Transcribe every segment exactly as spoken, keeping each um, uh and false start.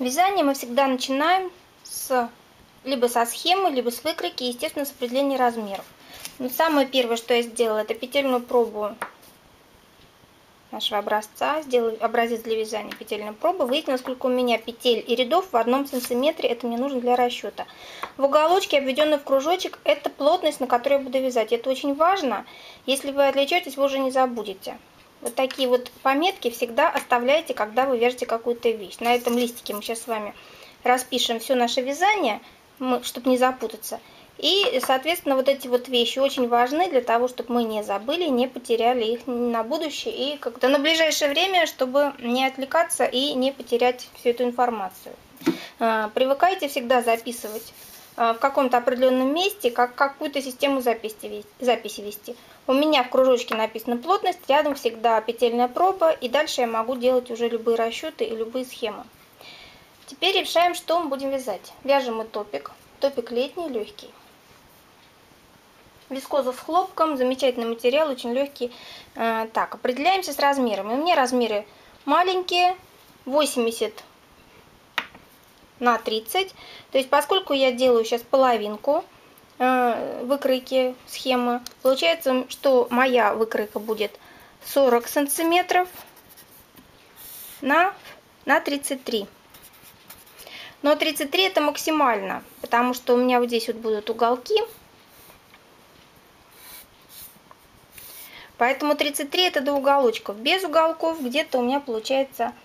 Вязание мы всегда начинаем с либо со схемы, либо с выкройки, естественно, с определения размеров. Но самое первое, что я сделала, это петельную пробу нашего образца. Сделаю образец для вязания, петельную пробу. Выяснила, сколько у меня петель и рядов в одном сантиметре. Это мне нужно для расчета. В уголочке, обведенный в кружочек, это плотность, на которой я буду вязать. Это очень важно. Если вы отвлечетесь, вы уже не забудете. Вот такие вот пометки всегда оставляйте, когда вы вяжете какую-то вещь. На этом листике мы сейчас с вами распишем все наше вязание, чтобы не запутаться. И, соответственно, вот эти вот вещи очень важны для того, чтобы мы не забыли, не потеряли их на будущее и как-то на ближайшее время, чтобы не отвлекаться и не потерять всю эту информацию. Привыкайте всегда записывать в каком-то определенном месте, как какую-то систему записи, записи вести. У меня в кружочке написана плотность, рядом всегда петельная проба, и дальше я могу делать уже любые расчеты и любые схемы. Теперь решаем, что мы будем вязать. Вяжем мы топик. Топик летний, легкий. Вискоза с хлопком, замечательный материал, очень легкий. Так, определяемся с размерами. У меня размеры маленькие, восемьдесят на тридцать. То есть, поскольку я делаю сейчас половинку выкройки схемы, получается, что моя выкройка будет сорок сантиметров на, на тридцать три. Но тридцать три это максимально, потому что у меня вот здесь вот будут уголки. Поэтому тридцать три это до уголочков. Без уголков где-то у меня получается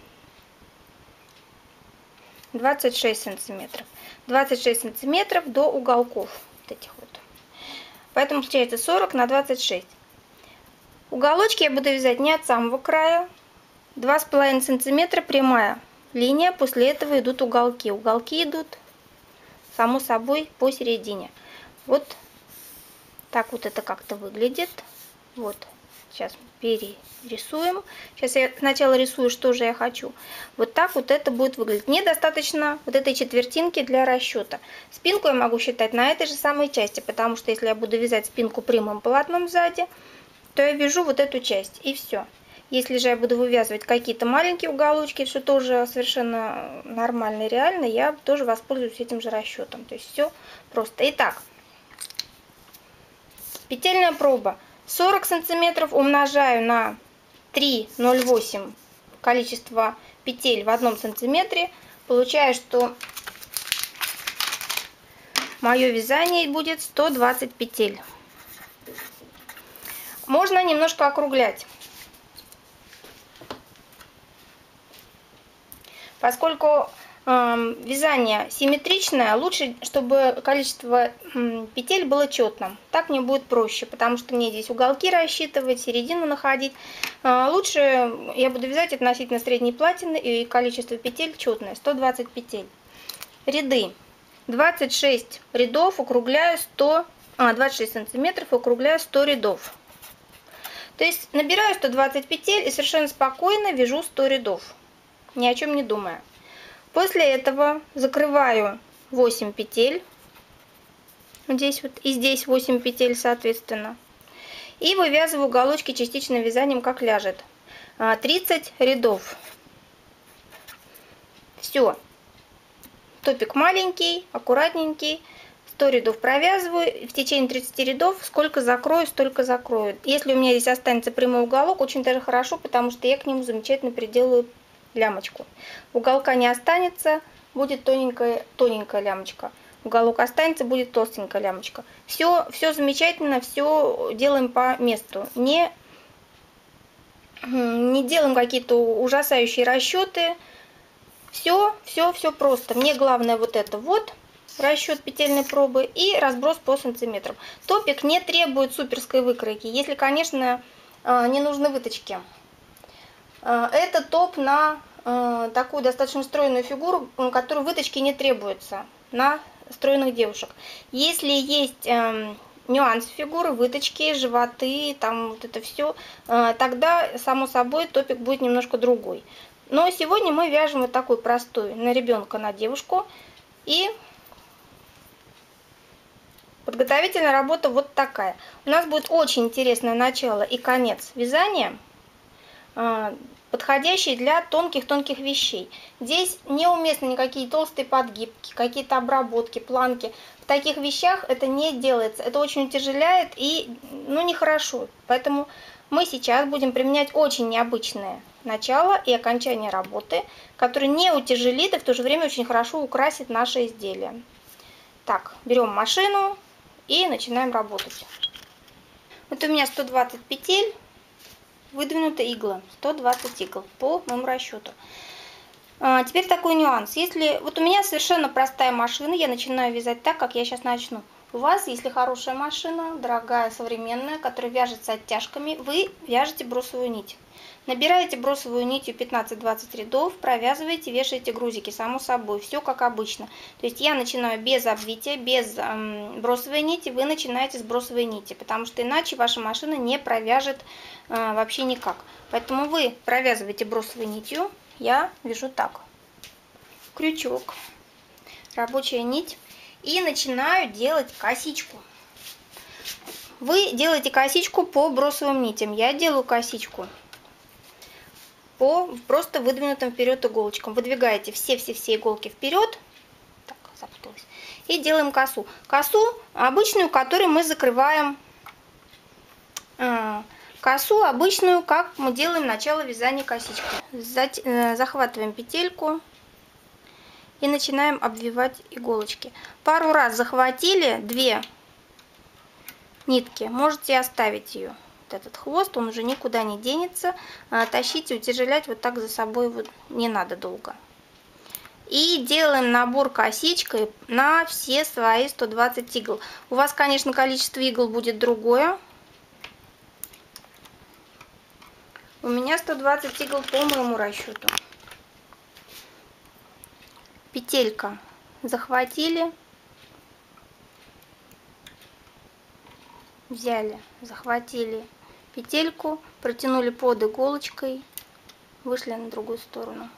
двадцать шесть сантиметров. двадцать шесть сантиметров до уголков. Вот этих вот. Поэтому получается сорок на двадцать шесть. Уголочки я буду вязать не от самого края. два с половиной сантиметра прямая линия. После этого идут уголки. Уголки идут, само собой, посередине. Вот так вот это как-то выглядит. Вот. Сейчас перерисуем. Сейчас я сначала рисую, что же я хочу. Вот так вот это будет выглядеть. Мне достаточно вот этой четвертинки для расчета. Спинку я могу считать на этой же самой части, потому что если я буду вязать спинку прямым полотном сзади, то я вяжу вот эту часть, и все. Если же я буду вывязывать какие-то маленькие уголочки, что тоже совершенно нормально и реально, я тоже воспользуюсь этим же расчетом. То есть все просто. Итак, петельная проба. сорок сантиметров умножаю на три ноль восемь количество петель в одном сантиметре. Получаю, что мое вязание будет сто двадцать петель. Можно немножко округлять. Поскольку э, вязание симметричное, лучше, чтобы количество э, петель было четным. Так мне будет проще, потому что мне здесь уголки рассчитывать, середину находить. Э, лучше я буду вязать относительно средней платины, и количество петель четное, сто двадцать петель. Ряды. двадцать шесть рядов, округляю сто, а, двадцать шесть сантиметров, округляю сто рядов. То есть набираю сто двадцать петель и совершенно спокойно вяжу сто рядов. Ни о чем не думая. После этого закрываю восемь петель. Здесь вот и здесь восемь петель, соответственно. И вывязываю уголочки частичным вязанием, как ляжет. тридцать рядов. Все. Топик маленький, аккуратненький. сто рядов провязываю. В течение тридцати рядов сколько закрою, столько закрою. Если у меня здесь останется прямой уголок, очень даже хорошо, потому что я к нему замечательно приделаю лямочку. Уголка не останется, будет тоненькая, тоненькая лямочка. Уголок останется, будет толстенькая лямочка. Все, все замечательно, все делаем по месту. Не, не делаем какие-то ужасающие расчеты. Все, все, все просто. Мне главное вот это вот. Расчет петельной пробы и разброс по сантиметрам. Топик не требует суперской выкройки, если, конечно, не нужны выточки. Это топ на такую достаточно стройную фигуру, которой выточки не требуется, на стройных девушек. Если есть нюансы фигуры, выточки, животы, там вот это все, тогда, само собой, топик будет немножко другой. Но сегодня мы вяжем вот такой простой на ребенка, на девушку. И подготовительная работа вот такая. У нас будет очень интересное начало и конец вязания. подходящий для тонких-тонких вещей. Здесь неуместны никакие толстые подгибки, какие-то обработки, планки. В таких вещах это не делается. Это очень утяжеляет и, ну, нехорошо. Поэтому мы сейчас будем применять очень необычное начало и окончание работы, которое не утяжелит и в то же время очень хорошо украсит наше изделие. Так, берем машину и начинаем работать. Вот у меня сто двадцать петель, выдвинуты иглы, сто двадцать игл по моему расчету. А, теперь такой нюанс. Если вот у меня совершенно простая машина, я начинаю вязать так, как я сейчас начну. У вас, если хорошая машина, дорогая, современная, которая вяжется оттяжками, вы вяжете бросовую нить. Набираете бросовую нитью пятнадцать-двадцать рядов, провязываете, вешаете грузики, само собой, все как обычно. То есть я начинаю без обвития, без эм, бросовой нити, вы начинаете с бросовой нити, потому что иначе ваша машина не провяжет э, вообще никак. Поэтому вы провязываете бросовой нитью, я вяжу так. Крючок, рабочая нить, и начинаю делать косичку. Вы делаете косичку по бросовым нитям, я делаю косичку по просто выдвинутым вперед иголочкам. Выдвигаете все-все-все иголки вперед. Так, запуталась. И делаем косу. Косу обычную, которой мы закрываем. Э, косу обычную, как мы делаем начало вязания косички. Зат, э, захватываем петельку и начинаем обвивать иголочки. Пару раз захватили две нитки, можете оставить ее. Этот хвост, он уже никуда не денется. Тащить и утяжелять вот так за собой вот не надо долго. И делаем набор косичкой на все свои сто двадцать игл. У вас, конечно, количество игл будет другое. У меня сто двадцать игл по моему расчету. Петелька захватили. Взяли, захватили петельку, протянули под иголочкой, вышли на другую сторону.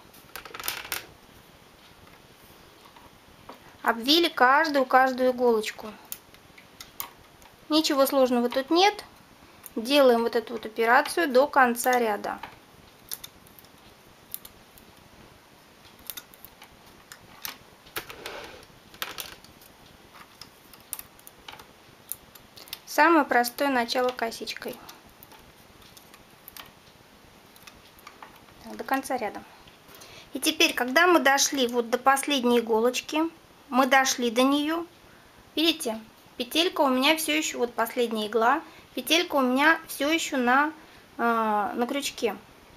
Обвили каждую каждую иголочку. Ничего сложного тут нет. Делаем вот эту вот операцию до конца ряда. Самое простое начало косичкой. До конца ряда. И теперь, когда мы дошли вот до последней иголочки, мы дошли до нее, видите, петелька у меня все еще, вот последняя игла, петелька у меня все еще на, э, на крючке.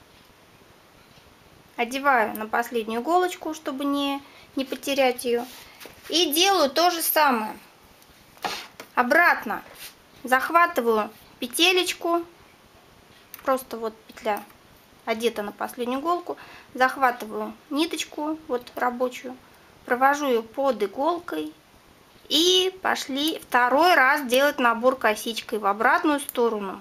Одеваю на последнюю иголочку, чтобы не, не потерять ее. И делаю то же самое. Обратно захватываю петелечку, просто вот петля одета на последнюю иголку, захватываю ниточку вот рабочую, провожу ее под иголкой и пошли второй раз делать набор косичкой в обратную сторону.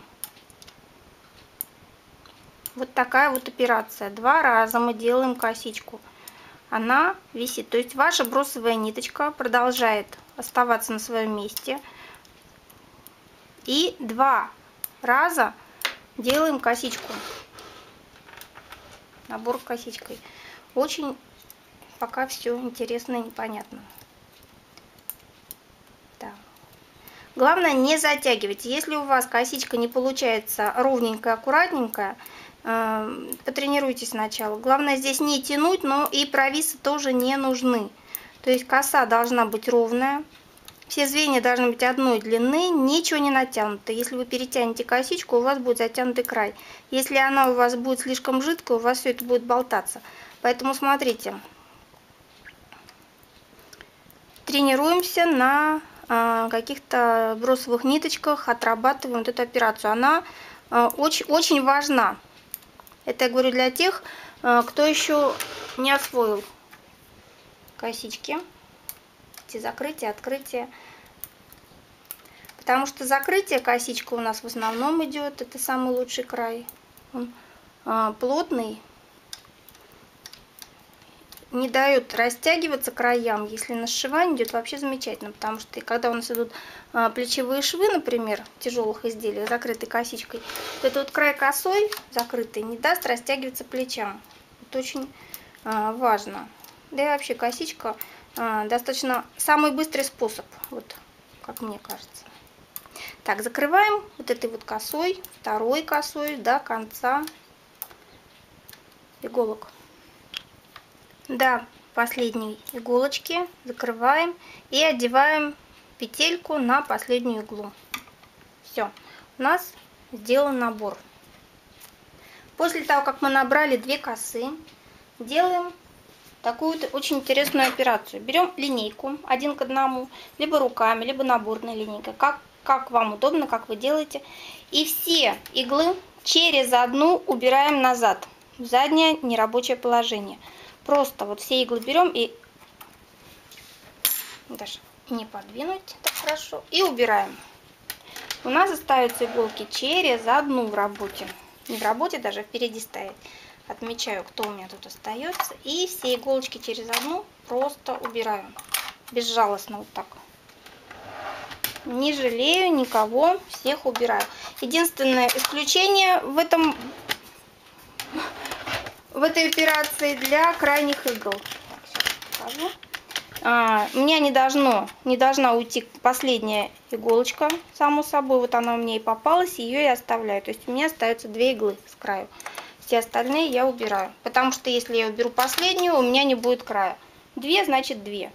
Вот такая вот операция. Два раза мы делаем косичку. Она висит. То есть ваша бросовая ниточка продолжает оставаться на своем месте. И два раза делаем косичку. Набор косичкой. Очень пока все интересно и непонятно. Так. Главное, не затягивайте. Если у вас косичка не получается ровненькая, аккуратненькая, э, потренируйтесь сначала. Главное здесь не тянуть, но и провисы тоже не нужны. То есть коса должна быть ровная. Все звенья должны быть одной длины, ничего не натянуто. Если вы перетянете косичку, у вас будет затянутый край. Если она у вас будет слишком жидкая, у вас все это будет болтаться. Поэтому смотрите. Тренируемся на э, каких-то бросовых ниточках, отрабатываем вот эту операцию. Она э, очень, очень важна. Это я говорю для тех, э, кто еще не освоил косички. Закрытие, открытие. Потому что закрытие косичка у нас в основном идет, это самый лучший край. Он а, плотный не дает растягиваться краям. Если на сшивание идет, вообще замечательно, потому что когда у нас идут а, плечевые швы, например, тяжелых изделий, закрытой косичкой, то этот вот край косой, закрытый, не даст растягиваться плечам. Это очень а, важно. Да и вообще косичка а, достаточно самый быстрый способ, вот как мне кажется. Так, закрываем вот этой вот косой, второй косой до конца иголок. До последней иголочки закрываем и одеваем петельку на последнюю иглу. Все, у нас сделан набор. После того, как мы набрали две косы, делаем такую вот очень интересную операцию. Берем линейку один к одному, либо руками, либо наборной линейкой, как, как вам удобно, как вы делаете. И все иглы через одну убираем назад, в заднее нерабочее положение. Просто вот все иглы берем и даже не подвинуть так хорошо. И убираем. У нас остаются иголки через одну в работе. Не в работе, даже впереди стоять. Отмечаю, кто у меня тут остается. И все иголочки через одну просто убираю. Безжалостно вот так. Не жалею никого, всех убираю. Единственное исключение в этом... в этой операции для крайних игл. Так, сейчас покажу. А, у меня не должно, не должна уйти последняя иголочка, само собой. Вот она у меня и попалась, ее я оставляю. То есть у меня остаются две иглы с краю. Все остальные я убираю. Потому что если я уберу последнюю, у меня не будет края. Две, значит две.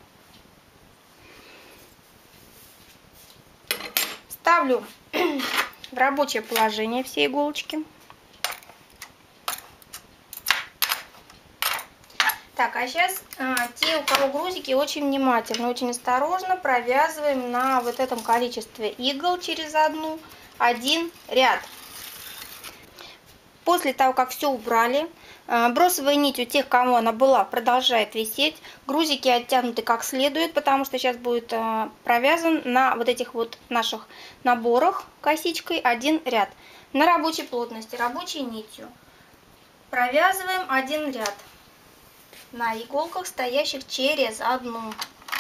Ставлю в рабочее положение все иголочки. Так, а сейчас а, те, у кого грузики, очень внимательно, очень осторожно провязываем на вот этом количестве игл через одну один ряд. После того, как все убрали, а, бросовая нить у тех, кому она была, продолжает висеть. Грузики оттянуты как следует, потому что сейчас будет а, провязан на вот этих вот наших наборах косичкой один ряд. На рабочей плотности, рабочей нитью провязываем один ряд. На иголках, стоящих через одну.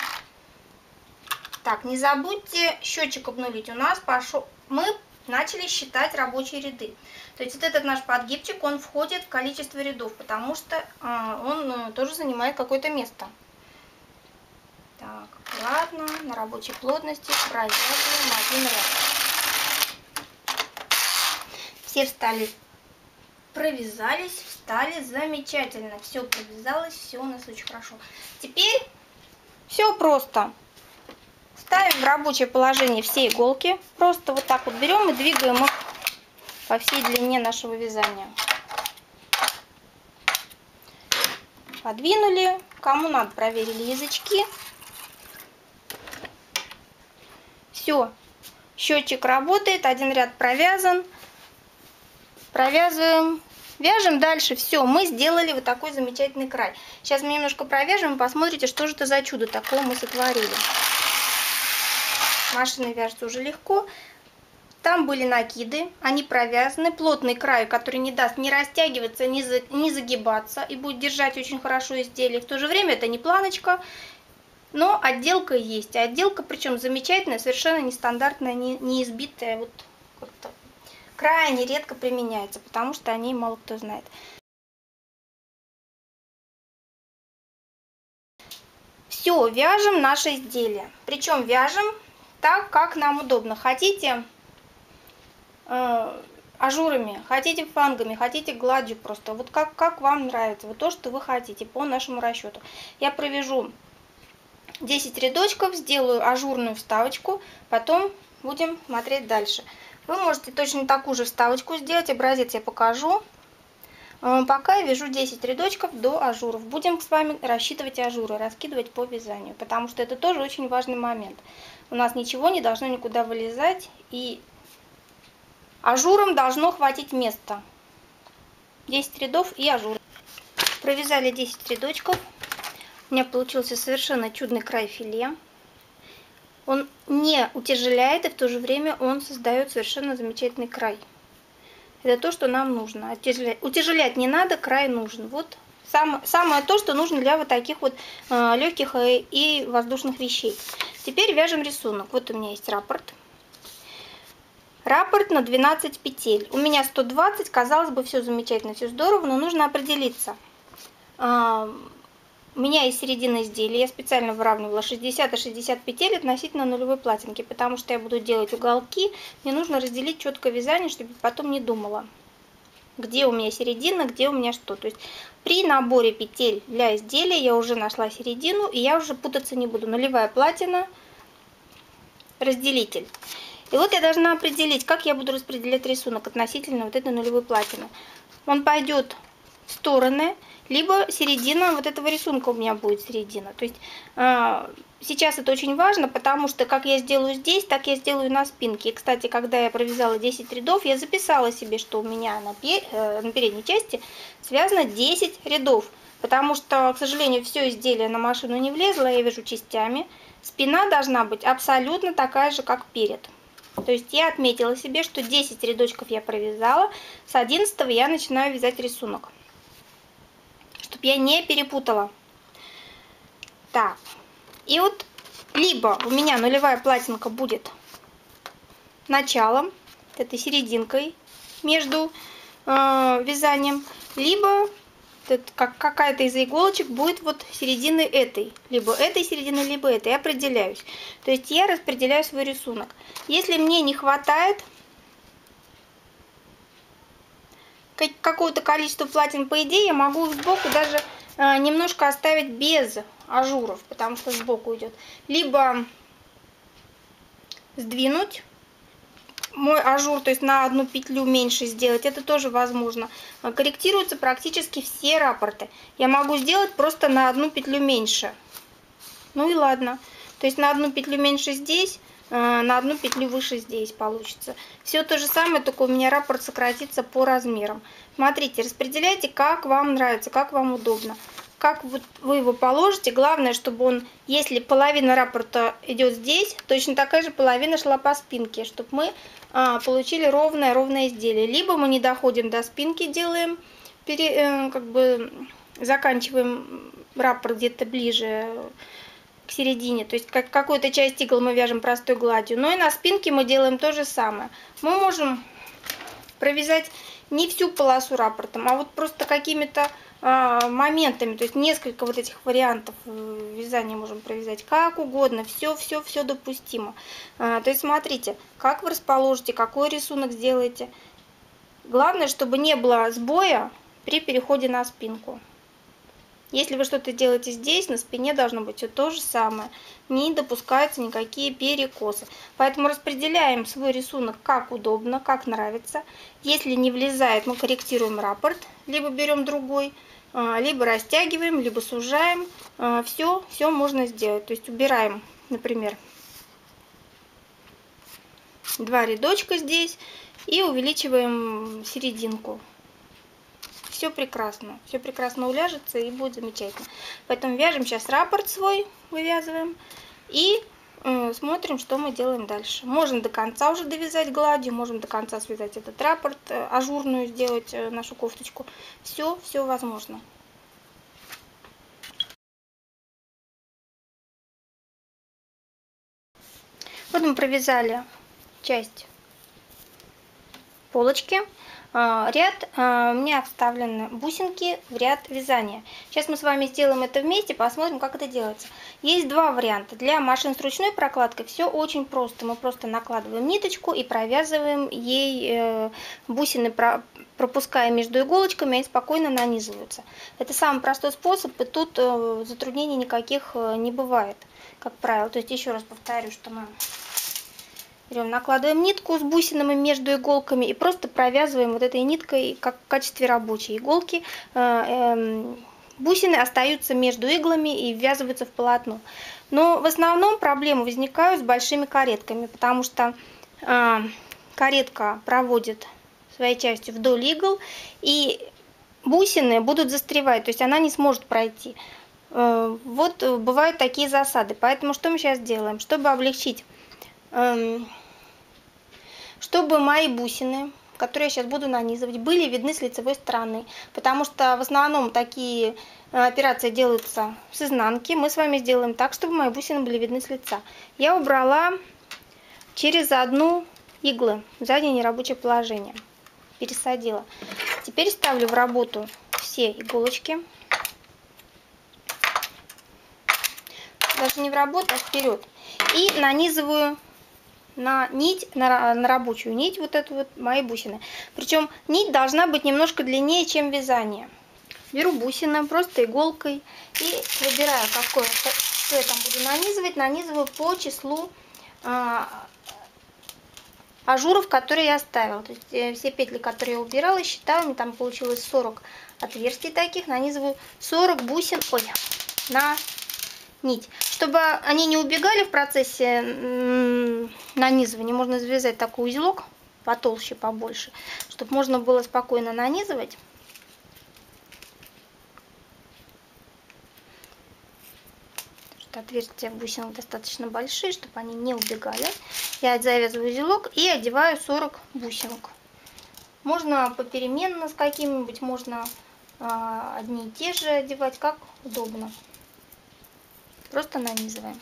Так, не забудьте счетчик обнулить. У нас пошел, мы начали считать рабочие ряды. То есть вот этот наш подгибчик, он входит в количество рядов, потому что а, он а, тоже занимает какое-то место. Так, ладно, на рабочей плотности провязываем один ряд. Все встали. Провязались, встали, замечательно, все провязалось, все у нас очень хорошо. Теперь все просто. Ставим в рабочее положение все иголки, просто вот так вот берем и двигаем их по всей длине нашего вязания. Подвинули, кому надо, проверили язычки. Все, счетчик работает, один ряд провязан. Провязываем, вяжем дальше. Все, мы сделали вот такой замечательный край. Сейчас мы немножко провяжем и посмотрите, что же это за чудо такое мы сотворили. Машиной вяжется уже легко. Там были накиды, они провязаны. Плотный край, который не даст ни растягиваться, ни, за, ни загибаться и будет держать очень хорошо изделие. В то же время это не планочка, но отделка есть. И отделка причем замечательная, совершенно нестандартная, не, не избитая, вот как-то. Крайне редко применяется, потому что о ней мало кто знает. Все, вяжем наше изделие. Причем вяжем так, как нам удобно. Хотите э, ажурами, хотите флангами, хотите гладью просто. Вот как, как вам нравится. Вот то, что вы хотите по нашему расчету. Я провяжу десять рядочков, сделаю ажурную вставочку, потом будем смотреть дальше. Вы можете точно такую же вставочку сделать, образец я покажу. Пока я вяжу десять рядочков до ажуров. Будем с вами рассчитывать ажуры, раскидывать по вязанию, потому что это тоже очень важный момент. У нас ничего не должно никуда вылезать, и ажурам должно хватить места. десять рядов и ажур. Провязали десять рядочков. У меня получился совершенно чудный край филе. Он не утяжеляет, и в то же время он создает совершенно замечательный край. Это то, что нам нужно. Утяжелять, утяжелять не надо, край нужен. Вот Сам, самое то, что нужно для вот таких вот э, легких и, и воздушных вещей. Теперь вяжем рисунок. Вот у меня есть раппорт. Раппорт на двенадцать петель. У меня сто двадцать, казалось бы, все замечательно, все здорово, но нужно определиться. Э, у меня есть середина изделия, я специально выравнивала шестьдесят и шестьдесят петель относительно нулевой платинки, потому что я буду делать уголки, мне нужно разделить четко вязание, чтобы потом не думала, где у меня середина, где у меня что. То есть при наборе петель для изделия я уже нашла середину, и я уже путаться не буду. Нулевая платина, разделитель. И вот я должна определить, как я буду распределять рисунок относительно вот этой нулевой платины. Он пойдет в стороны, либо середина вот этого рисунка у меня будет середина. То есть э, сейчас это очень важно, потому что как я сделаю здесь, так я сделаю на спинке. И, кстати, когда я провязала десять рядов, я записала себе, что у меня на, пе э, на передней части связано десять рядов. Потому что, к сожалению, все изделие на машину не влезло, я вяжу частями. Спина должна быть абсолютно такая же, как перед. То есть я отметила себе, что десять рядочков я провязала, с одиннадцатого я начинаю вязать рисунок, чтобы я не перепутала. Так, и вот либо у меня нулевая платинка будет началом, этой серединкой между э, вязанием, либо как какая-то из иголочек будет вот середины этой, либо этой середины, либо этой, я определяюсь. То есть я распределяю свой рисунок. Если мне не хватает какого-то количества платин, по идее, я могу сбоку даже э, немножко оставить без ажуров, потому что сбоку идет. Либо сдвинуть мой ажур, то есть на одну петлю меньше сделать, это тоже возможно. Корректируются практически все раппорты. Я могу сделать просто на одну петлю меньше. Ну и ладно. То есть на одну петлю меньше здесь, на одну петлю выше здесь получится. Все то же самое, только у меня раппорт сократится по размерам. Смотрите, распределяйте, как вам нравится, как вам удобно. Как вот вы его положите, главное, чтобы он, если половина раппорта идет здесь, точно такая же половина шла по спинке, чтобы мы а, получили ровное ровное изделие. Либо мы не доходим до спинки, делаем, пере, э, как бы заканчиваем раппорт где-то ближе к середине, то есть как какую-то часть игл мы вяжем простой гладью, но и на спинке мы делаем то же самое. Мы можем провязать не всю полосу раппортом, а вот просто какими-то моментами, то есть несколько вот этих вариантов вязания можем провязать как угодно, все, все, все допустимо. То есть смотрите, как вы расположите, какой рисунок сделаете. Главное, чтобы не было сбоя при переходе на спинку. Если вы что-то делаете здесь, на спине должно быть все то же самое. Не допускаются никакие перекосы. Поэтому распределяем свой рисунок как удобно, как нравится. Если не влезает, мы корректируем раппорт, либо берем другой, либо растягиваем, либо сужаем. Все, все можно сделать. То есть убираем, например, два рядочка здесь и увеличиваем серединку. Все прекрасно, все прекрасно уляжется и будет замечательно. Поэтому вяжем сейчас раппорт свой, вывязываем и э, смотрим, что мы делаем дальше. Можем до конца уже довязать гладью, можем до конца связать этот раппорт, э, ажурную сделать э, нашу кофточку. Все, все возможно. Вот мы провязали часть полочки. Ряд, у меня вставлены бусинки в ряд вязания. Сейчас мы с вами сделаем это вместе, посмотрим, как это делается. Есть два варианта. Для машин с ручной прокладкой все очень просто. Мы просто накладываем ниточку и провязываем ей бусины, пропуская между иголочками, и спокойно нанизываются. Это самый простой способ, и тут затруднений никаких не бывает, как правило. То есть еще раз повторю, что мы берем, накладываем нитку с бусинами между иголками и просто провязываем вот этой ниткой, как в качестве рабочей иголки. Бусины остаются между иглами и ввязываются в полотно. Но в основном проблемы возникают с большими каретками, потому что каретка проводит своей частью вдоль игл, и бусины будут застревать, то есть она не сможет пройти. Вот бывают такие засады. Поэтому что мы сейчас делаем? Чтобы облегчить, чтобы мои бусины которые я сейчас буду нанизывать, были видны с лицевой стороны, потому что в основном такие операции делаются с изнанки. Мы с вами сделаем так, чтобы мои бусины были видны с лица. Я убрала через одну иглы в заднее нерабочее положение, пересадила. Теперь ставлю в работу все иголочки, даже не в работу, а вперед, и нанизываю на нить, на, на рабочую нить вот эту вот мои бусины. Причем нить должна быть немножко длиннее, чем вязание. Беру бусины просто иголкой и выбираю, какое, что я там буду нанизывать. Нанизываю по числу а, ажуров, которые я оставила. То есть все петли, которые я убирала, считаю, мне там получилось сорок отверстий таких. Нанизываю сорок бусин, ой, на нить. Чтобы они не убегали в процессе нанизывания, можно завязать такой узелок потолще, побольше, чтобы можно было спокойно нанизывать. Отверстия бусинок достаточно большие, чтобы они не убегали. Я завязываю узелок и одеваю сорок бусинок. Можно попеременно с какими-нибудь, можно э, одни и те же одевать, как удобно. Просто нанизываем.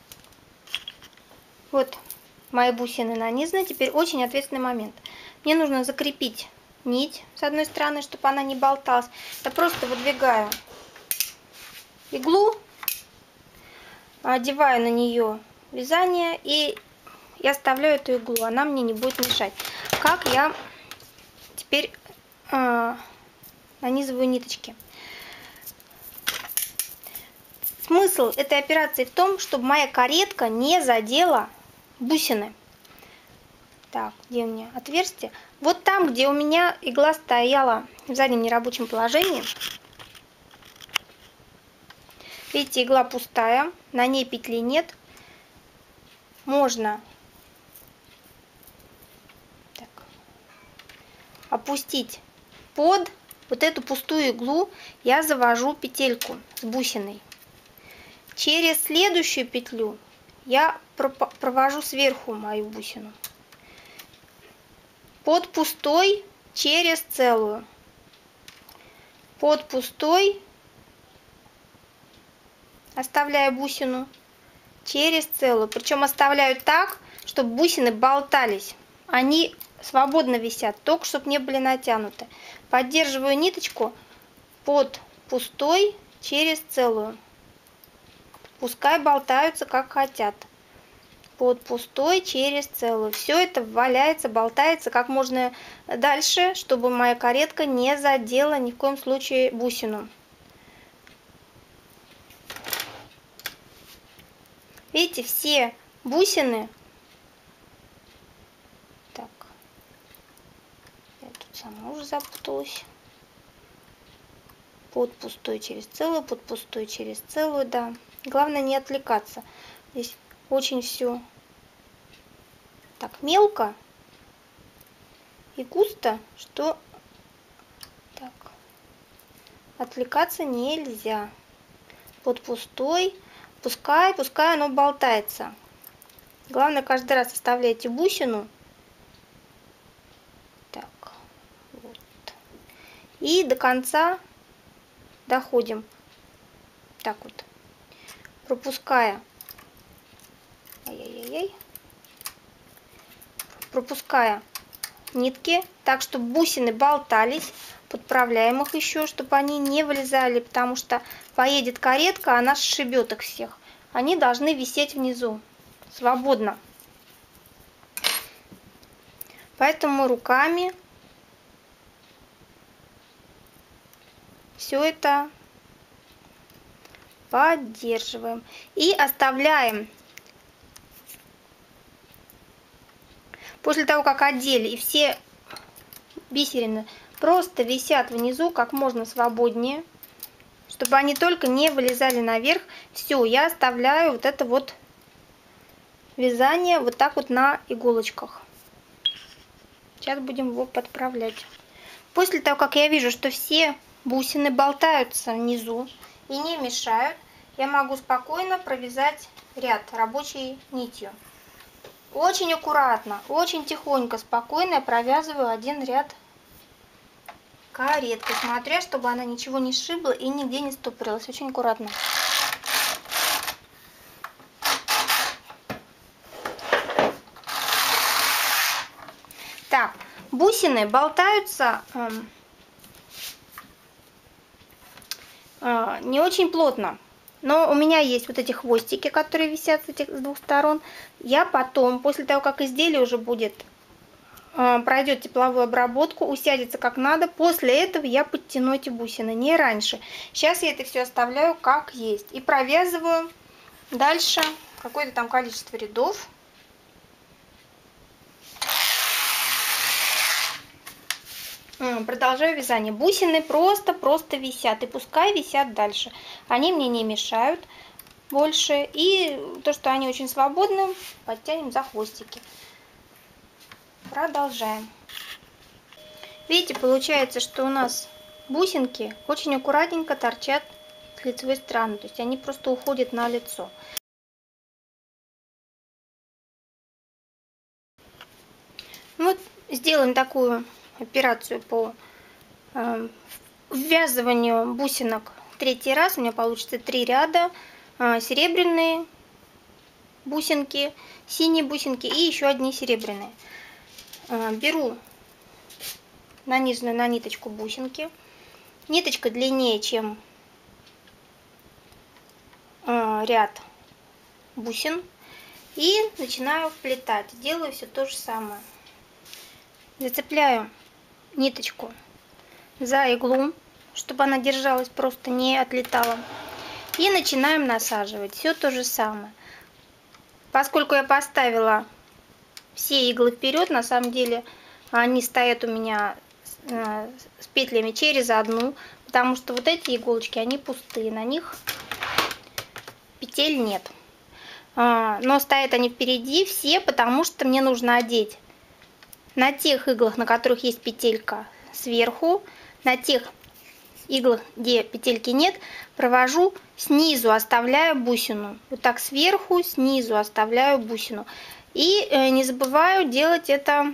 Вот мои бусины нанизаны. Теперь очень ответственный момент. Мне нужно закрепить нить с одной стороны, чтобы она не болталась. Я просто выдвигаю иглу, одеваю на нее вязание и я оставляю эту иглу, она мне не будет мешать. Как я теперь э, нанизываю ниточки. Смысл этой операции в том, чтобы моя каретка не задела бусины. Так, где у меня отверстие? Вот там, где у меня игла стояла в заднем нерабочем положении. Видите, игла пустая, на ней петли нет. Можно так, опустить под вот эту пустую иглу, я завожу петельку с бусиной. Через следующую петлю я провожу сверху мою бусину. Под пустой через целую. Под пустой оставляю бусину через целую. Причем оставляю так, чтобы бусины болтались. Они свободно висят, только чтобы не были натянуты. Поддерживаю ниточку под пустой через целую. Пускай болтаются как хотят. Под пустой через целую. Все это валяется, болтается как можно дальше, чтобы моя каретка не задела ни в коем случае бусину. Видите, все бусины. Так. Я тут сама уже запуталась. Под пустой через целую, под пустой через целую, да. Главное не отвлекаться. Здесь очень все так мелко и густо, что так отвлекаться нельзя. Под пустой, пускай, пускай оно болтается. Главное каждый раз оставляйте бусину. Так, вот. И до конца доходим. Так вот. Пропуская, ай-яй-яй, пропуская нитки, так, чтобы бусины болтались, подправляем их еще, чтобы они не вылезали, потому что поедет каретка, она сшибет их всех. Они должны висеть внизу, свободно. Поэтому руками все это поддерживаем и оставляем. После того, как одели и все бисерины просто висят внизу как можно свободнее, чтобы они только не вылезали наверх, все, я оставляю вот это вот вязание вот так вот на иголочках. Сейчас будем его подправлять. После того, как я вижу, что все бусины болтаются внизу и не мешают, я могу спокойно провязать ряд рабочей нитью. Очень аккуратно, очень тихонько, спокойно я провязываю один ряд кареткой, смотря, чтобы она ничего не сшибла и нигде не стопорилась. Очень аккуратно. Так, бусины болтаются э, э, не очень плотно. Но у меня есть вот эти хвостики, которые висят с этих с двух сторон. Я потом, после того, как изделие уже будет, э, пройдет тепловую обработку, усядется как надо, после этого я подтяну эти бусины, не раньше. Сейчас я это все оставляю как есть. И провязываю дальше какое-то там количество рядов. Продолжаю вязание. Бусины просто-просто висят. И пускай висят дальше. Они мне не мешают больше. И то, что они очень свободны, подтянем за хвостики. Продолжаем. Видите, получается, что у нас бусинки очень аккуратненько торчат с лицевой стороны. То есть они просто уходят на лицо. Вот сделаем такую операцию по э, ввязыванию бусинок третий раз. У меня получится три ряда. Э, серебряные бусинки, синие бусинки и еще одни серебряные. Э, беру нанизанную на ниточку бусинки. Ниточка длиннее, чем э, ряд бусин. И начинаю вплетать. Делаю все то же самое. Зацепляю ниточку за иглу, чтобы она держалась, просто не отлетала. И начинаем насаживать. Все то же самое. Поскольку я поставила все иглы вперед, на самом деле они стоят у меня с петлями через одну, потому что вот эти иголочки, они пустые, на них петель нет. Но стоят они впереди все, потому что мне нужно одеть на тех иглах, на которых есть петелька, сверху, на тех иглах, где петельки нет, провожу снизу, оставляю бусину. Вот так сверху, снизу оставляю бусину. И не забываю делать это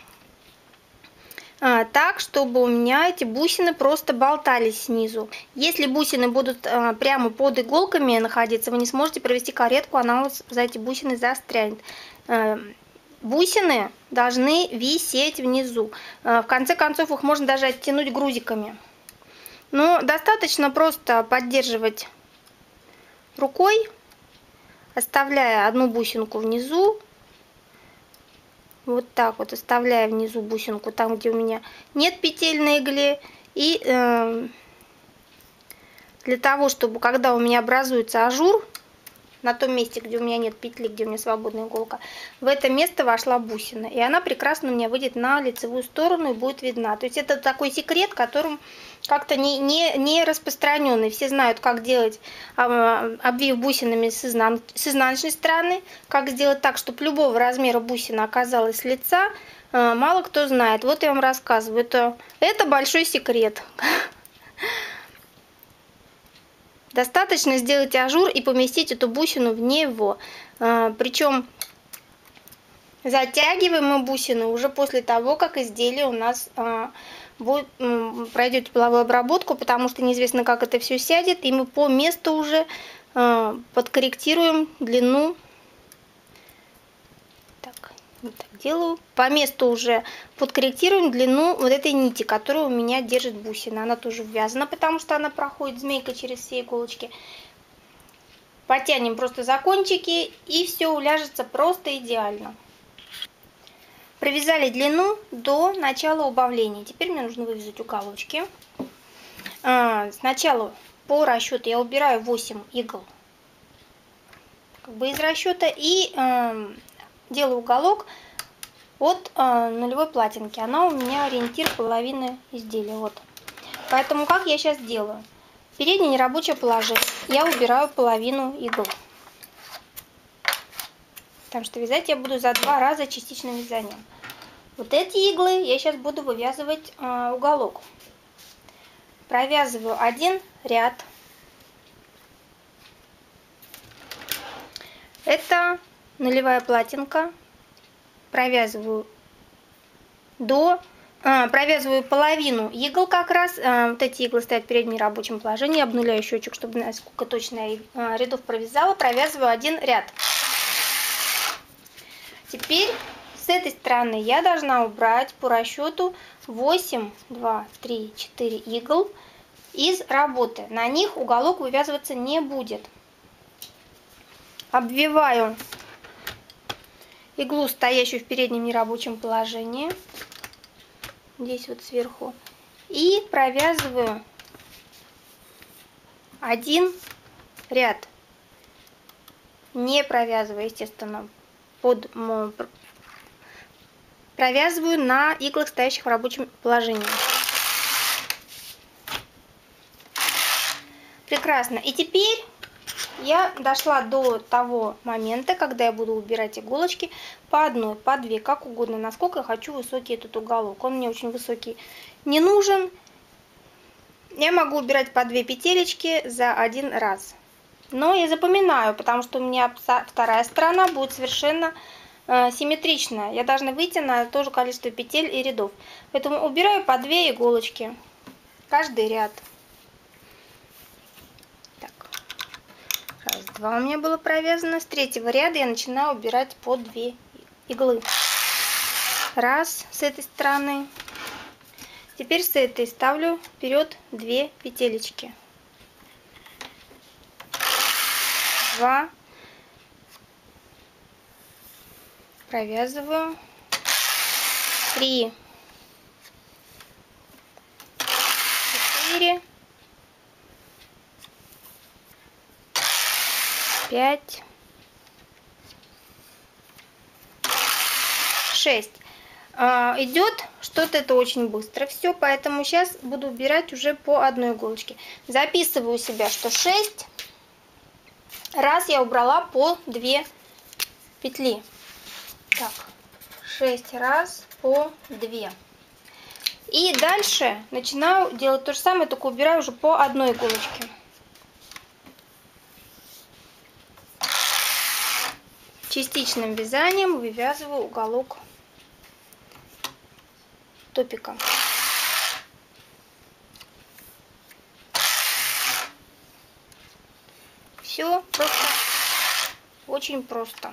так, чтобы у меня эти бусины просто болтались снизу. Если бусины будут прямо под иголками находиться, вы не сможете провести каретку, она у вас за эти бусины застрянет. Бусины должны висеть внизу. В конце концов, их можно даже оттянуть грузиками. Но достаточно просто поддерживать рукой, оставляя одну бусинку внизу. Вот так вот, оставляя внизу бусинку, там, где у меня нет петель на игле. И э, для того, чтобы, когда у меня образуется ажур, на том месте, где у меня нет петли, где у меня свободная иголка, в это место вошла бусина. И она прекрасно у меня выйдет на лицевую сторону и будет видна. То есть это такой секрет, которым как-то не, не, не распространенный. Все знают, как делать обвив бусинами с, изнан... с изнаночной стороны, как сделать так, чтобы любого размера бусина оказалась с лица. Мало кто знает. Вот я вам рассказываю. Это, это большой секрет. Достаточно сделать ажур и поместить эту бусину в него. Причем затягиваем мы бусину уже после того, как изделие у нас будет, пройдет тепловую обработку, потому что неизвестно, как это все сядет. И мы по месту уже подкорректируем длину. Так, вот так делаю. По месту уже подкорректируем длину вот этой нити, которая у меня держит бусина. Она тоже ввязана, потому что она проходит змейкой через все иголочки. Потянем просто за кончики, и все уляжется просто идеально. Провязали длину до начала убавления. Теперь мне нужно вывязать уголочки. Сначала по расчету я убираю восемь игл как бы из расчета и делаю уголок от э, нулевой платинки. Она у меня ориентир половины изделия. Вот. Поэтому как я сейчас делаю? Переднее нерабочее положение. Я убираю половину игл. Потому что вязать я буду за два раза частичным вязанием. Вот эти иглы я сейчас буду вывязывать э, уголок. Провязываю один ряд. Это нулевая платинка. провязываю до а, провязываю половину игл как раз. А, вот эти иглы стоят в переднем рабочем положении. Обнуляю счетчик, чтобы знать, сколько точно я а, рядов провязала. Провязываю один ряд. Теперь с этой стороны я должна убрать по расчету восемь, два, три, четыре игл из работы. На них уголок вывязываться не будет. Обвиваю иглу, стоящую в переднем нерабочем положении, здесь вот сверху, и провязываю один ряд, не провязывая, естественно, под провязываю на иглах, стоящих в рабочем положении. Прекрасно. И теперь я дошла до того момента, когда я буду убирать иголочки по одной, по две, как угодно, насколько я хочу высокий этот уголок. Он мне очень высокий не нужен. Я могу убирать по две петелечки за один раз. Но я запоминаю, потому что у меня вторая сторона будет совершенно э, симметричная. Я должна выйти на то же количество петель и рядов. Поэтому убираю по две иголочки каждый ряд. Раз, два у меня было провязано. С третьего ряда я начинаю убирать по две иглы. Раз, с этой стороны. Теперь с этой ставлю вперед две петелечки. Два. Провязываю. Три. Четыре. Пять, шесть. А, идет что-то это очень быстро все, поэтому сейчас буду убирать уже по одной иголочке. Записываю себя, что шесть раз я убрала по две петли. Так, шесть раз по две. И дальше начинаю делать то же самое, только убираю уже по одной иголочке. Частичным вязанием вывязываю уголок топика. Все просто, очень просто.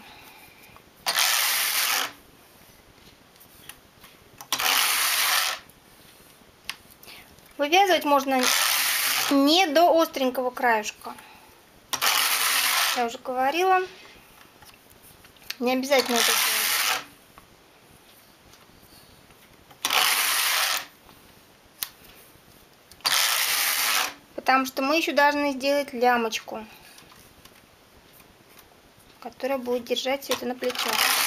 Вывязывать можно не до остренького краюшка. Я уже говорила. Не обязательно это делать. Потому что мы еще должны сделать лямочку, которая будет держать все это на плечах.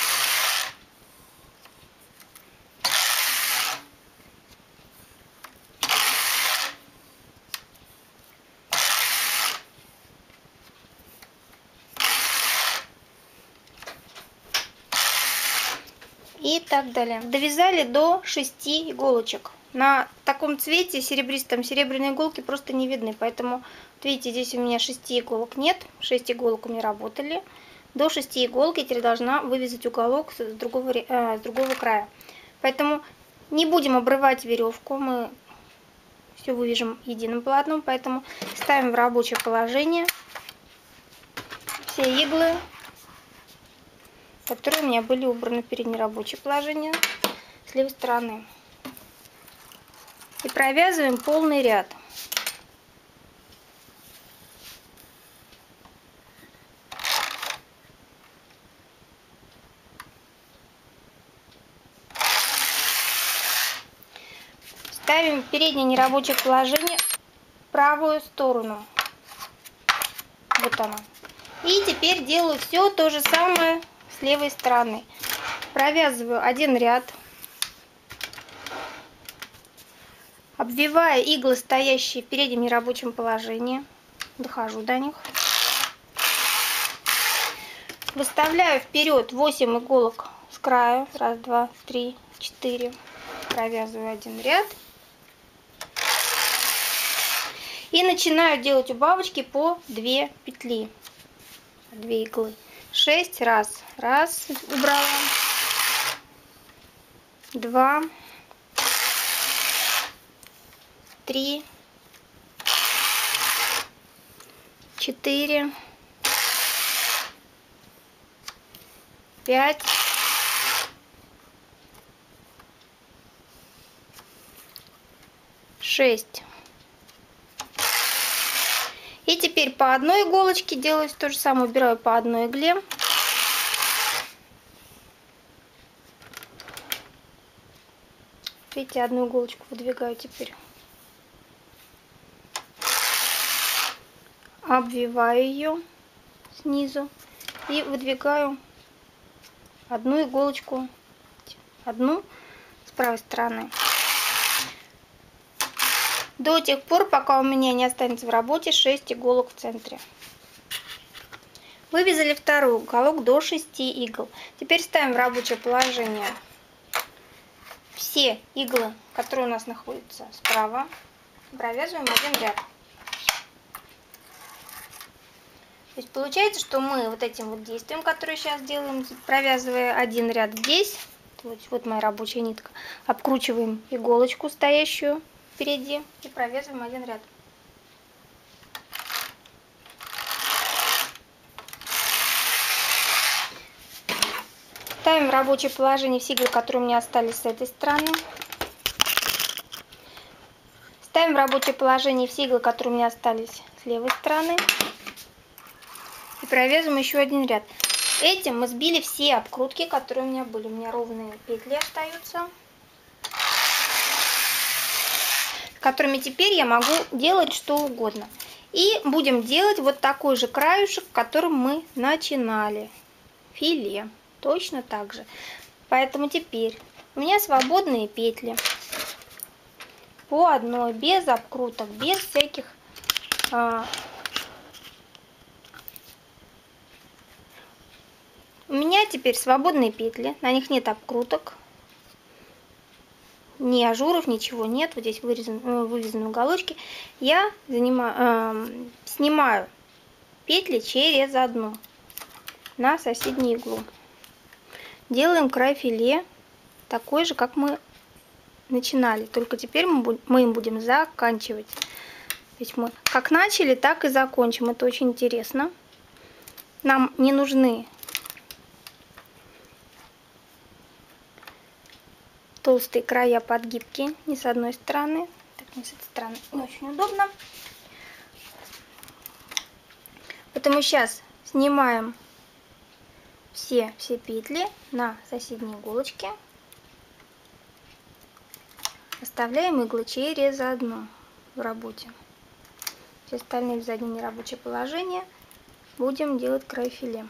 И так далее. Довязали до шести иголочек. На таком цвете серебристом серебряные иголки просто не видны. Поэтому, вот видите, здесь у меня шести иголок нет. шесть иголок у меня работали. До шести иголок я теперь должна вывязать уголок с другого, э, с другого края. Поэтому не будем обрывать веревку. Мы все вывяжем единым полотном. Поэтому ставим в рабочее положение все иглы, которые у меня были убраны в переднее рабочее положение с левой стороны. И провязываем полный ряд. Ставим в переднее нерабочее положение правую сторону. Вот она. И теперь делаю все то же самое с левой стороны. Провязываю один ряд. Обвивая иглы, стоящие в переднем нерабочем положении. Дохожу до них. Выставляю вперед восемь иголок с краю. Раз, два, три, четыре. Провязываю один ряд. И начинаю делать убавочки по две петли. две иглы. шесть раз. Раз, убрала. два, три, четыре, пять, шесть. И теперь по одной иголочке делаю то же самое, убираю по одной игле. Видите, одну иголочку выдвигаю теперь. Обвиваю ее снизу и выдвигаю одну иголочку, одну с правой стороны. До тех пор, пока у меня не останется в работе шесть иголок в центре. Вывязали второй уголок до шести игл. Теперь ставим в рабочее положение все иглы, которые у нас находятся справа. Провязываем один ряд. То есть получается, что мы вот этим вот действием, которое сейчас делаем, провязывая один ряд здесь, вот, вот моя рабочая нитка, обкручиваем иголочку, стоящую впереди, и провязываем один ряд. Ставим в рабочее положение все иглы, которые у меня остались с этой стороны. Ставим в рабочее положение все иглы, которые у меня остались с левой стороны. И провязываем еще один ряд. Этим мы сбили все обкрутки, которые у меня были. У меня ровные петли остаются, которыми теперь я могу делать что угодно. И будем делать вот такой же краюшек, которым мы начинали. Филе. Точно так же. Поэтому теперь у меня свободные петли. По одной, без обкруток, без всяких... А, у меня теперь свободные петли. На них нет обкруток. Ни ажуров, ничего нет. Вот здесь вырезан, вывязаны уголочки. Я занимаю, э, снимаю петли через одну на соседнюю иглу. Делаем край филе такой же, как мы начинали. Только теперь мы, мы им будем заканчивать. То есть мы как начали, так и закончим. Это очень интересно. Нам не нужны толстые края подгибки ни с одной стороны. Так, не с этой стороны не очень удобно. Поэтому сейчас снимаем все, все петли на соседней иголочке. Оставляем иглы через одну в работе. Все остальные в заднее нерабочее положение. Будем делать край филе.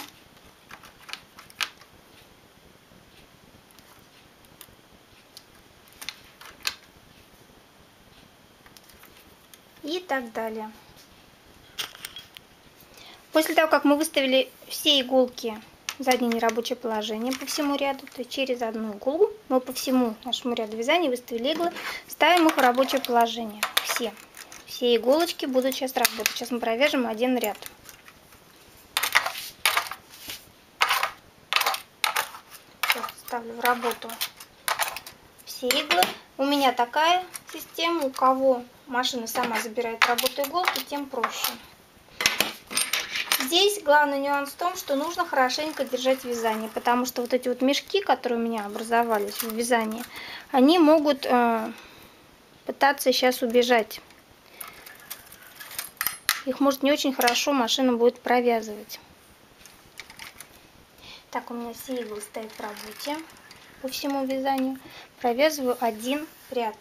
И так далее. После того, как мы выставили все иголки в заднее нерабочее положение по всему ряду, то есть через одну иглу, мы по всему нашему ряду вязания выставили иглы, ставим их в рабочее положение. Все. Все иголочки будут сейчас работать. Сейчас мы провяжем один ряд. Сейчас ставлю в работу все иглы. У меня такая система. У кого машина сама забирает работу иголки, тем проще. Здесь главный нюанс в том, что нужно хорошенько держать вязание, потому что вот эти вот мешки, которые у меня образовались в вязании, они могут э, пытаться сейчас убежать. Их может не очень хорошо машина будет провязывать. Так, у меня все иглы стоят в работе по всему вязанию. Провязываю один ряд.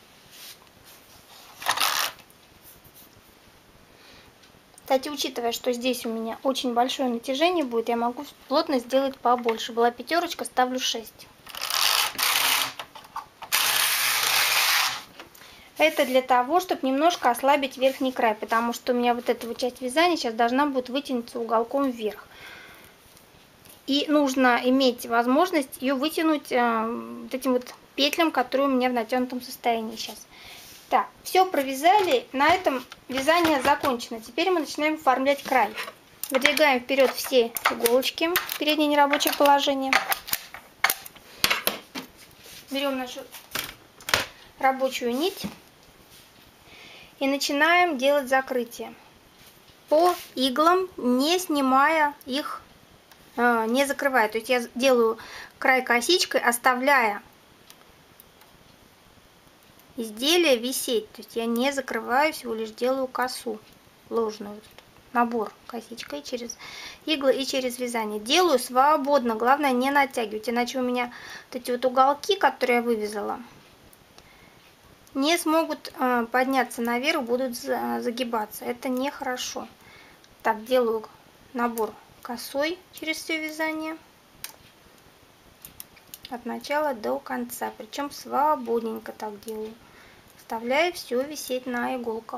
Кстати, учитывая, что здесь у меня очень большое натяжение будет, я могу плотность сделать побольше. Была пятерочка, ставлю шесть. Это для того, чтобы немножко ослабить верхний край, потому что у меня вот эта вот часть вязания сейчас должна будет вытянуться уголком вверх. И нужно иметь возможность ее вытянуть э, вот этим вот петлям, которые у меня в натянутом состоянии сейчас. Так, все провязали, на этом вязание закончено. Теперь мы начинаем оформлять край. Выдвигаем вперед все иголочки в переднее нерабочее положение. берем нашу рабочую нить и начинаем делать закрытие по иглам, не снимая их, не закрывая. То есть я делаю край косичкой, оставляя изделие висеть. То есть я не закрываю, всего лишь делаю косу ложную, набор косичкой через иглы и через вязание. Делаю свободно, главное не натягивать, иначе у меня вот эти вот уголки, которые я вывязала, не смогут подняться наверх, будут загибаться. Это нехорошо. Так, делаю набор косой через все вязание от начала до конца, причем свободненько так делаю, оставляя все висеть на иголках.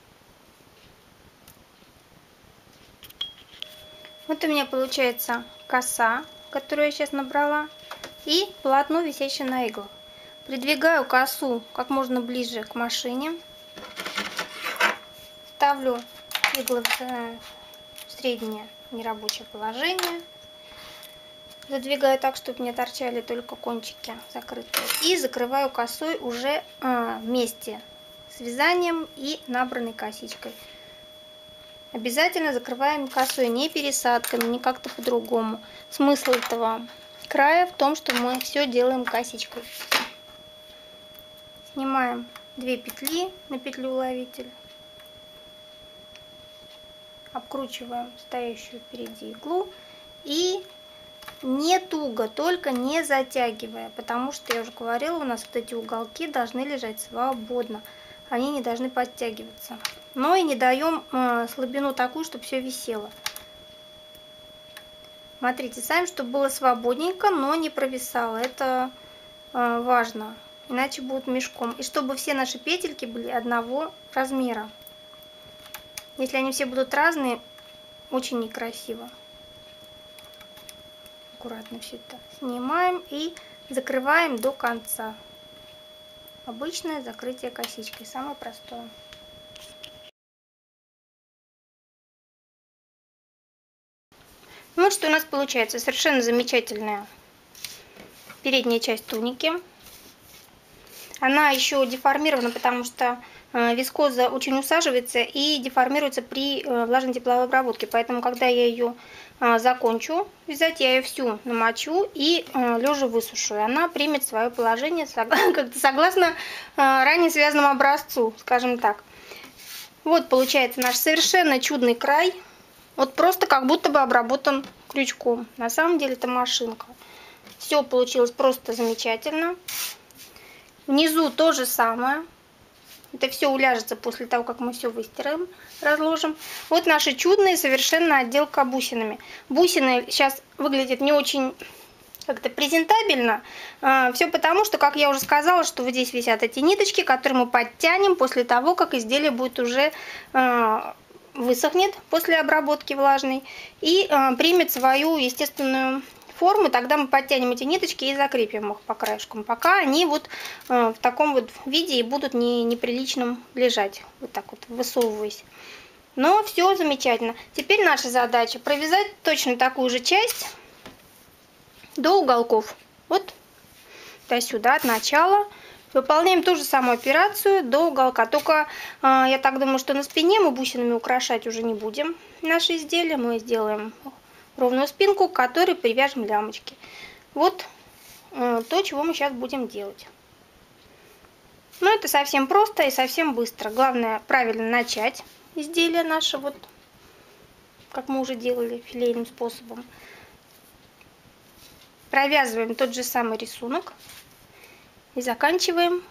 Вот у меня получается коса, которую я сейчас набрала, и полотно, висящее на иглах. Придвигаю косу как можно ближе к машине, ставлю иглы в среднее нерабочее положение, задвигаю так, чтобы не торчали только кончики закрытые, и закрываю косой уже вместе с вязанием и набранной косичкой. Обязательно закрываем косой, не пересадками, не как-то по-другому. Смысл этого края в том, что мы все делаем косичкой. Снимаем две петли на петлю-уловитель, обкручиваем стоящую впереди иглу и не туго, только не затягивая, потому что, я уже говорила, у нас вот эти уголки должны лежать свободно, они не должны подтягиваться. Но и не даем э, слабину такую, чтобы все висело. Смотрите сами, чтобы было свободненько, но не провисало. Это э, важно, иначе будет мешком. И чтобы все наши петельки были одного размера. Если они все будут разные, очень некрасиво. Аккуратно все это снимаем и закрываем до конца. Обычное закрытие косичкой, самое простое. Вот что у нас получается. Совершенно замечательная передняя часть туники. Она еще деформирована, потому что вискоза очень усаживается и деформируется при влажной тепловой обработке. Поэтому, когда я ее закончу вязать, я ее всю намочу и лежа высушу. И она примет свое положение как-то согласно ранее связанному образцу, скажем так. Вот получается наш совершенно чудный край. Вот просто как будто бы обработан крючком. На самом деле это машинка. Все получилось просто замечательно. Внизу то же самое. Это все уляжется после того, как мы все выстираем, разложим. Вот наша чудная совершенно отделка бусинами. Бусины сейчас выглядят не очень как-то презентабельно. Все потому, что, как я уже сказала, что вот здесь висят эти ниточки, которые мы подтянем после того, как изделие будет уже высохнет после обработки влажной и э, примет свою естественную форму. Тогда мы подтянем эти ниточки и закрепим их по краешкам, пока они вот э, в таком вот виде и будут не, неприличным лежать, вот так вот высовываясь. Но все замечательно. Теперь наша задача провязать точно такую же часть до уголков. Вот до сюда, от начала. Выполняем ту же самую операцию до уголка. Только э, я так думаю, что на спине мы бусинами украшать уже не будем наши изделия. Мы сделаем ровную спинку, к которой привяжем лямочки. Вот э, то, чего мы сейчас будем делать. Но это совсем просто и совсем быстро. Главное правильно начать изделие наше, вот как мы уже делали филейным способом. Провязываем тот же самый рисунок. И заканчиваем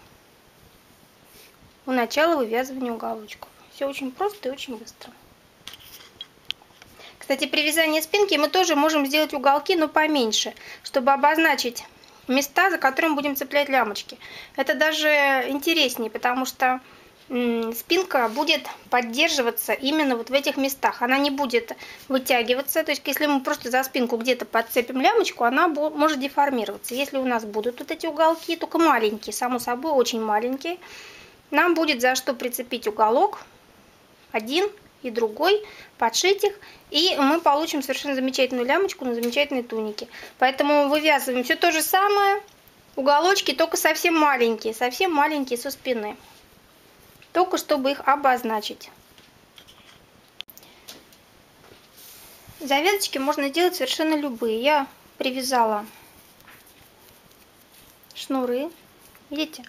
у начала вывязывания уголочков. Все очень просто и очень быстро. Кстати, при вязании спинки мы тоже можем сделать уголки, но поменьше, чтобы обозначить места, за которыми будем цеплять лямочки. Это даже интереснее, потому что спинка будет поддерживаться именно вот в этих местах. Она не будет вытягиваться. То есть, если мы просто за спинку где-то подцепим лямочку, она может деформироваться. Если у нас будут вот эти уголки, только маленькие, само собой, очень маленькие, нам будет за что прицепить уголок, один и другой, подшить их, и мы получим совершенно замечательную лямочку на замечательной тунике. Поэтому вывязываем все то же самое, Уголочки только совсем маленькие, совсем маленькие со спины. Только чтобы их обозначить. Завязочки можно делать совершенно любые. Я привязала шнуры, видите,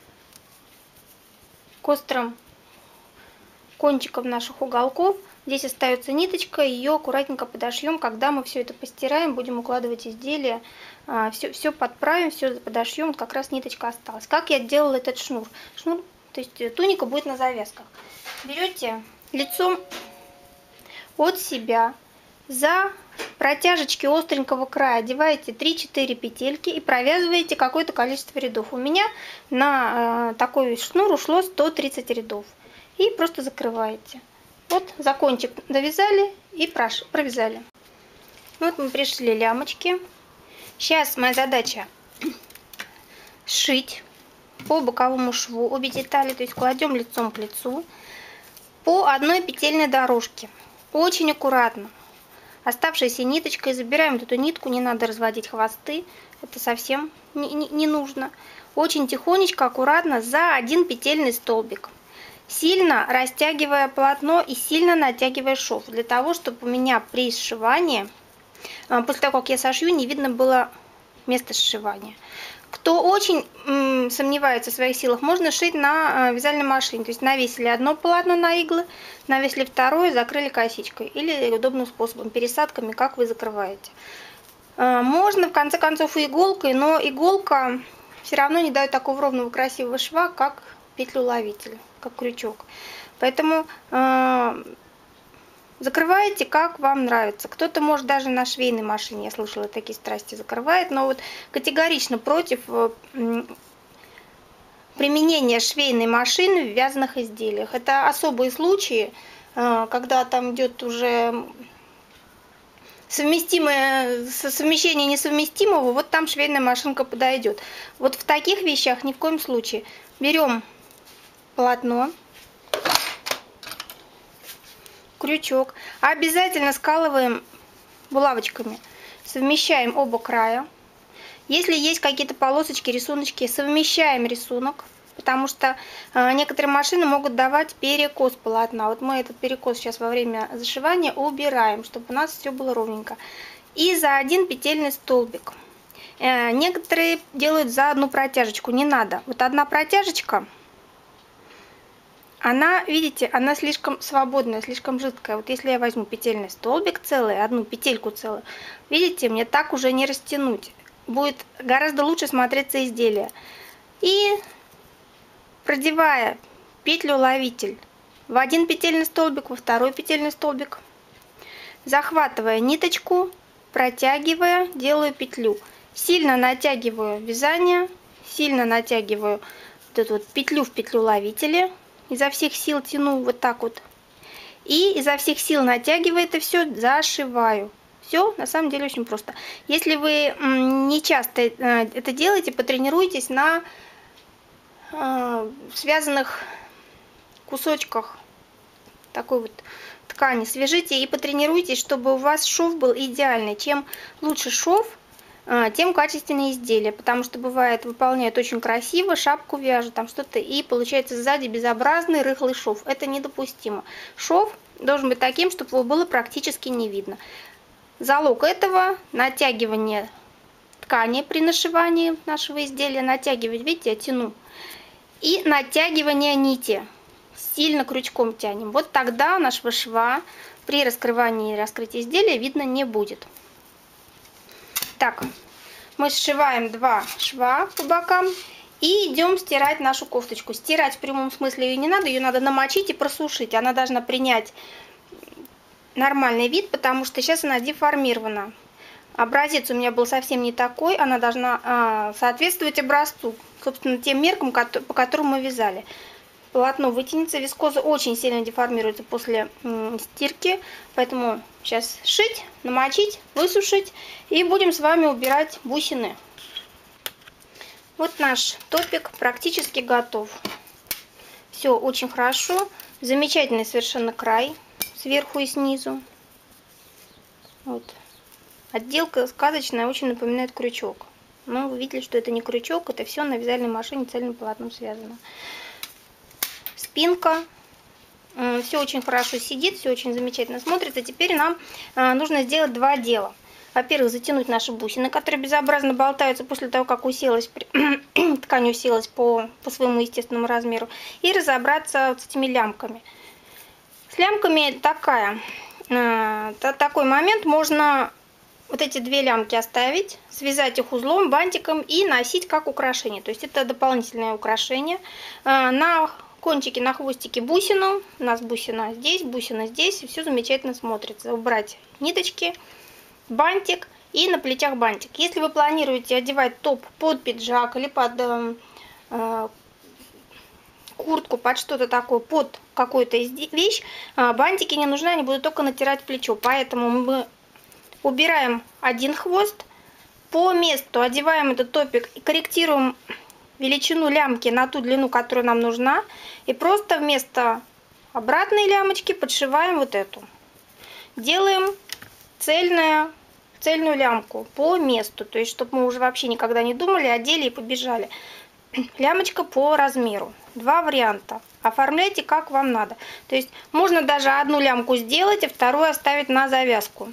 к острым кончикам наших уголков. Здесь остается ниточка, ее аккуратненько подошьем. Когда мы все это постираем, будем укладывать изделие, все, все подправим, все подошьем. Вот как раз ниточка осталась. Как я делала этот шнур? Шнур, то есть туника будет на завязках. Берете лицом от себя, за протяжечки остренького края одеваете три-четыре петельки и провязываете какое-то количество рядов. У меня на э, такой шнур ушло сто тридцать рядов. И просто закрываете. Вот за кончик довязали и провязали. Вот мы пришли лямочки. Сейчас моя задача сшить по боковому шву обе детали, то есть кладем лицом к лицу по одной петельной дорожке. Очень аккуратно. Оставшейся ниточкой забираем вот эту нитку, не надо разводить хвосты, это совсем не, не, не нужно. Очень тихонечко, аккуратно за один петельный столбик. Сильно растягивая полотно и сильно натягивая шов, для того, чтобы у меня при сшивании, после того, как я сошью, не видно было места сшивания. Кто очень м, сомневается в своих силах, можно шить на э, вязальной машине. То есть навесили одно полотно на иглы, навесили второе, закрыли косичкой. Или удобным способом, пересадками, как вы закрываете. Э, можно в конце концов и иголкой, но иголка все равно не дает такого ровного красивого шва, как петлю-ловитель, как крючок. Поэтому э, закрываете, как вам нравится. Кто-то может даже на швейной машине, я слышала, такие страсти закрывает, но вот категорично против применения швейной машины в вязаных изделиях. Это особые случаи, когда там идет уже совместимое, совмещение несовместимого, вот там швейная машинка подойдет. Вот в таких вещах ни в коем случае. Берем полотно, крючок, обязательно скалываем булавочками, совмещаем оба края. Если есть какие-то полосочки, рисуночки, совмещаем рисунок, потому что э, некоторые машины могут давать перекос полотна. Вот мы этот перекос сейчас во время зашивания убираем, чтобы у нас все было ровненько. И за один петельный столбик. Э, некоторые делают за одну протяжечку, не надо. Вот одна протяжечка, она, видите, она слишком свободная, слишком жидкая. Вот если я возьму петельный столбик целый, одну петельку целую, видите, мне так уже не растянуть. Будет гораздо лучше смотреться изделие. И продевая петлю-ловитель в один петельный столбик, во второй петельный столбик, захватывая ниточку, протягивая, делаю петлю. Сильно натягиваю вязание, сильно натягиваю вот эту вот петлю в петлю-ловителе. Изо всех сил тяну вот так вот. И изо всех сил натягивая это все, зашиваю. Все на самом деле очень просто. Если вы не часто это делаете, потренируйтесь на связанных кусочках такой вот ткани. Свяжите и потренируйтесь, чтобы у вас шов был идеальный. Чем лучше шов, тем качественнее изделие, потому что бывает, выполняют очень красиво, шапку вяжут, там что-то, и получается сзади безобразный рыхлый шов. Это недопустимо. Шов должен быть таким, чтобы его было практически не видно. Залог этого — натягивание ткани при нашивании нашего изделия. Натягивать, видите, я тяну. И натягивание нити. Сильно крючком тянем. Вот тогда нашего шва при раскрывании и раскрытии изделия видно не будет. Так, мы сшиваем два шва по бокам и идем стирать нашу кофточку. Стирать в прямом смысле ее не надо, ее надо намочить и просушить. Она должна принять нормальный вид, потому что сейчас она деформирована. Образец у меня был совсем не такой, она должна а, соответствовать образцу, собственно, тем меркам, по которым мы вязали. Полотно вытянется, вискоза очень сильно деформируется после м, стирки, поэтому сейчас шить, намочить, высушить и будем с вами убирать бусины. Вот наш топик практически готов. Все очень хорошо, замечательный совершенно край сверху и снизу. Вот. Отделка сказочная, очень напоминает крючок. Но вы видели, что это не крючок, это все на вязальной машине цельным полотном связано. Спинка. Все очень хорошо сидит, все очень замечательно смотрится. Теперь нам нужно сделать два дела. Во-первых, затянуть наши бусины, которые безобразно болтаются после того, как уселась, ткань уселась по, по своему естественному размеру. И разобраться вот с этими лямками. С лямками такая, такой момент, можно вот эти две лямки оставить, связать их узлом, бантиком и носить как украшение. То есть это дополнительное украшение. На кончики, на хвостике бусину. У нас бусина здесь, бусина здесь. И все замечательно смотрится. Убрать ниточки, бантик и на плечах бантик. Если вы планируете одевать топ под пиджак или под э, куртку, под что-то такое, под какую-то вещь, бантики не нужны, они будут только натирать плечо. Поэтому мы убираем один хвост, по месту одеваем этот топик и корректируем величину лямки на ту длину, которая нам нужна. И просто вместо обратной лямочки подшиваем вот эту. Делаем цельную, цельную лямку по месту. То есть, чтобы мы уже вообще никогда не думали, одели и побежали. Лямочка по размеру. Два варианта. Оформляйте как вам надо. То есть, можно даже одну лямку сделать, а вторую оставить на завязку.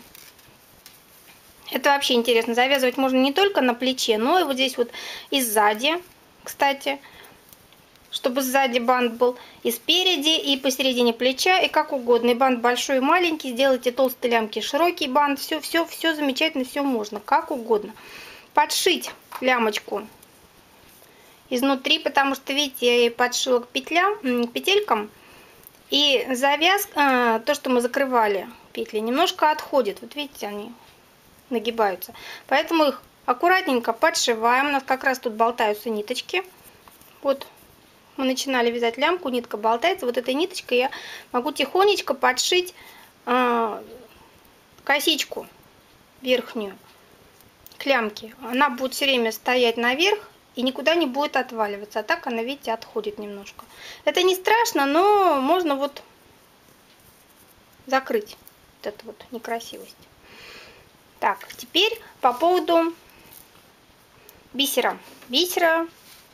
Это вообще интересно. Завязывать можно не только на плече, но и вот здесь вот и сзади. Кстати, чтобы сзади бант был и спереди, и посередине плеча, и как угодно. И бант большой и маленький, сделайте толстые лямки, широкий бант, все, все, все замечательно, все можно, как угодно. Подшить лямочку изнутри, потому что, видите, я ей подшила к петлям, к петелькам, и завязка, то, что мы закрывали петли, немножко отходит. Вот видите, они нагибаются. Поэтому их аккуратненько подшиваем. У нас как раз тут болтаются ниточки. Вот мы начинали вязать лямку, нитка болтается. Вот этой ниточкой я могу тихонечко подшить э, косичку верхнюю к лямке. Она будет все время стоять наверх и никуда не будет отваливаться. А так она, видите, отходит немножко. Это не страшно, но можно вот закрыть вот эту вот некрасивость. Так, теперь по поводу бисера. Бисера,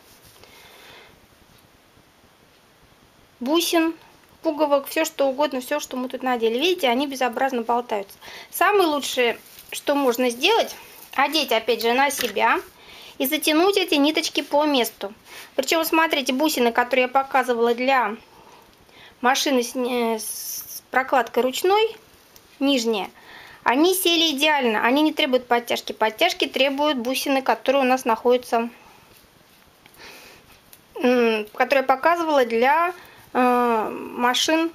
бусин, пуговок, все что угодно, все, что мы тут надели. Видите, они безобразно болтаются. Самое лучшее, что можно сделать, одеть опять же на себя и затянуть эти ниточки по месту. Причем, смотрите, бусины, которые я показывала для машины с прокладкой ручной, нижняя, они сели идеально, они не требуют подтяжки. Подтяжки требуют бусины, которые у нас находятся, которые я показывала для э, машин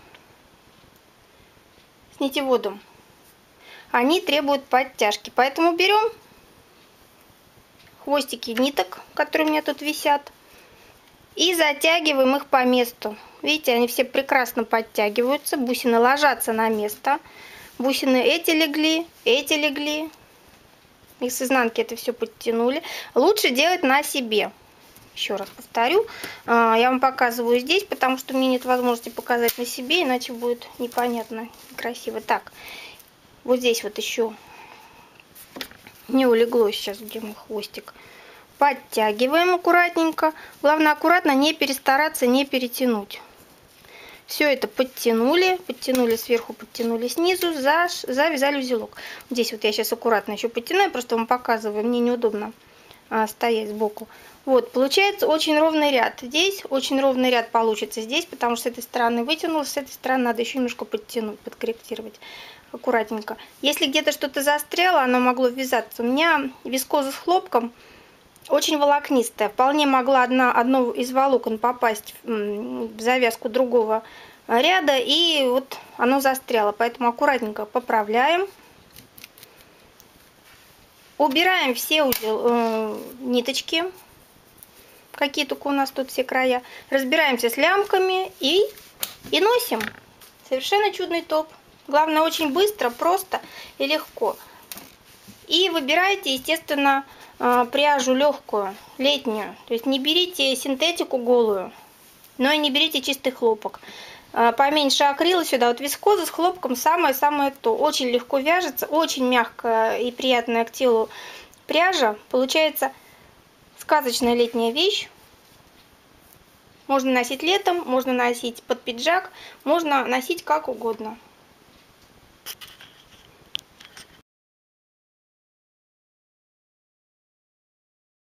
с нитеводом. Они требуют подтяжки. Поэтому берем хвостики ниток, которые у меня тут висят, и затягиваем их по месту. Видите, они все прекрасно подтягиваются, бусины ложатся на место. Бусины эти легли, эти легли. И с изнанки это все подтянули. Лучше делать на себе. Еще раз повторю. Я вам показываю здесь, потому что мне нет возможности показать на себе, иначе будет непонятно, некрасиво. Так, вот здесь вот еще не улеглось сейчас, где мой хвостик. Подтягиваем аккуратненько. Главное, аккуратно не перестараться, не перетянуть. Все это подтянули, подтянули сверху, подтянули снизу, заш, завязали узелок. Здесь вот я сейчас аккуратно еще подтяну, я просто вам показываю, мне неудобно а, стоять сбоку. Вот, получается очень ровный ряд. Здесь очень ровный ряд получится здесь, потому что с этой стороны вытянулась, с этой стороны надо еще немножко подтянуть, подкорректировать аккуратненько. Если где-то что-то застряло, оно могло ввязаться. У меня вискоза с хлопком очень волокнистая. Вполне могла одна, одно из волокон попасть в завязку другого ряда, и вот оно застряло. Поэтому аккуратненько поправляем. Убираем все узел, э, ниточки, какие только у нас тут все края. Разбираемся с лямками и, и носим. Совершенно чудный топ. Главное, очень быстро, просто и легко. И выбирайте, естественно, пряжу легкую, летнюю. То есть не берите синтетику голую, но и не берите чистый хлопок. Поменьше акрила сюда. Вот вискоза с хлопком самое-самое то. Очень легко вяжется, очень мягкая и приятная к телу пряжа. Получается Сказочная летняя вещь. Можно носить летом, можно носить под пиджак, можно носить как угодно.